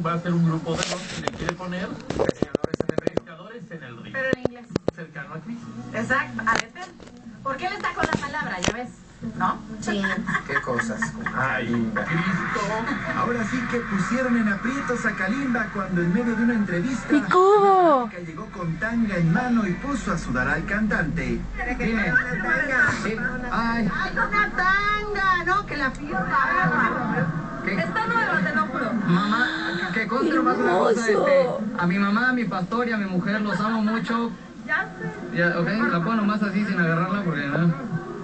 va a ser un grupo de rock que le quiere poner pescadores en el río. Pero en inglés. Cercano a Cristo. Exacto, a Betel. Porque él está con la palabra, ya ves, ¿no? Sí. Qué cosas. Ay, Cristo. Ahora sí que pusieron en aprietos a Kalimba cuando en medio de una entrevista ¡Mi cubo! que llegó con tanga en mano y puso a sudar al cantante. Dime. Sí. Ay, ¡Ay, una tanga! No, que la firma. ¿qué? Está nueva, te lo juro. Mamá, que conste nomás una cosa, a mi mamá, a mi pastor y a mi mujer los amo mucho. Ya sé. Ya, ok, la pongo nomás así sin agarrarla porque no.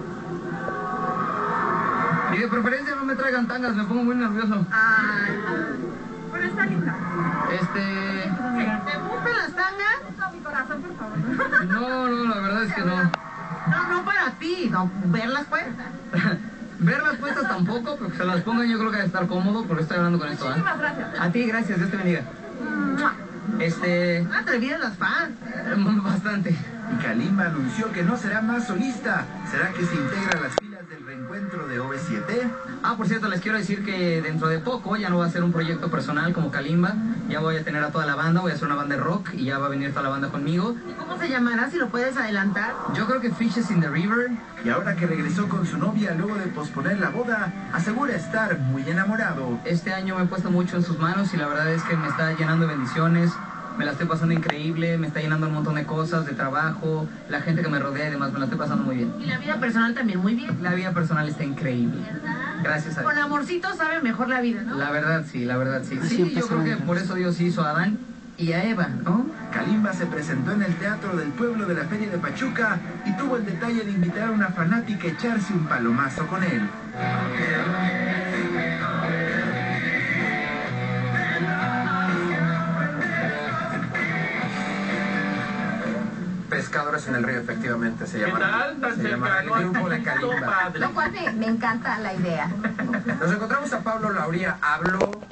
Y de preferencia no me traigan tangas, me pongo muy nervioso. Ay, pero está linda. ¿Te gustan las tangas? Mi corazón, por favor. No, la verdad es que no. No para ti, no, verlas pues. Verlas puestas tampoco, pero que se las pongan yo creo que debe estar cómodo porque estoy hablando con esto, ¿eh? Muchísimas gracias. A ti, gracias, Dios te bendiga. Atrevidas las fans. Bastante. Y Kalimba anunció que no será más solista. ¿Será que se integra a las filas del reencuentro de OV7? Ah, por cierto, les quiero decir que dentro de poco ya no va a ser un proyecto personal como Kalimba. Ya voy a tener a toda la banda, voy a hacer una banda de rock y ya va a venir toda la banda conmigo. ¿Y cómo se llamará, si lo puedes adelantar? Yo creo que Fishes in the River. Y ahora que regresó con su novia luego de posponer la boda, asegura estar muy enamorado. Este año me he puesto mucho en sus manos y la verdad es que me está llenando de bendiciones. Me la estoy pasando increíble, me está llenando un montón de cosas, de trabajo, la gente que me rodea y demás, me la estoy pasando muy bien. Y la vida personal también, muy bien. La vida personal está increíble. Gracias a Dios. Con amorcito sabe mejor la vida, ¿no? La verdad sí, la verdad sí. Sí, Siempre yo creo que por eso Dios hizo a Adán y a Eva, ¿no? Kalimba se presentó en el Teatro del Pueblo de la Feria de Pachuca y tuvo el detalle de invitar a una fanática a echarse un palomazo con él. Pescadores en el río, efectivamente, se ¿Qué llama. tal? Tan Se llama cercano el a grupo de Cristo, Kalimba. padre. Lo cual me encanta la idea. Nos encontramos a Pablo Lauría, habló